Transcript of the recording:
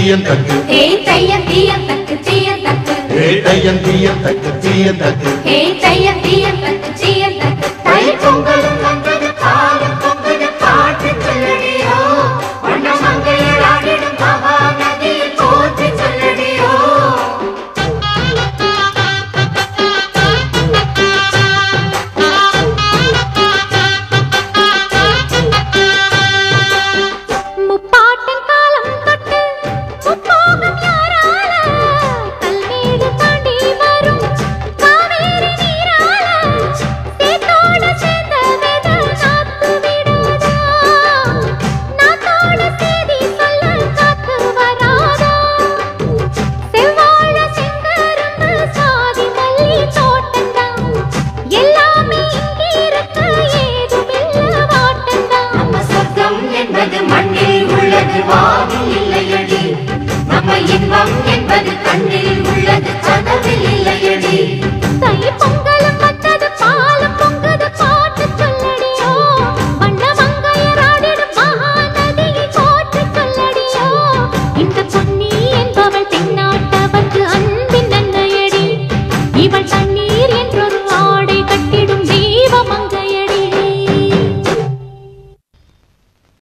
தீயந்தக்கு ஹே தையந்தீயந்தக்கு தீயந்தக்கு ஹே தையந்தீயந்தக்கு தீயந்தக்கு ஹே தையந்தீயந்தக்கு தீயந்தக்கு தை பொங்கலும் வந்தது பாலும் பொங்குது பாட்டு சொல்லடியோ வண்ண மங்கையர் ஆடிடும் மகாநதியை போற்றி சொல்லடியோ மண்ணில் உள்ளது வானில் இல்லையடி நம்ம இன்பம் என்பது கண்ணில் உள்ளது கனவில் இல்லையடி தை பொங்கலும் வந்தது பாலும் பொங்குது பாட்டு சொல்லடியோ வண்ண மங்கையர் ஆடிடும் மகாநதியை போற்றி சொல்லடியோ இந்த பொன்னி என்பவள் தென்னாட்டவர்க்கு அன்பின் நன்மையடி இவள்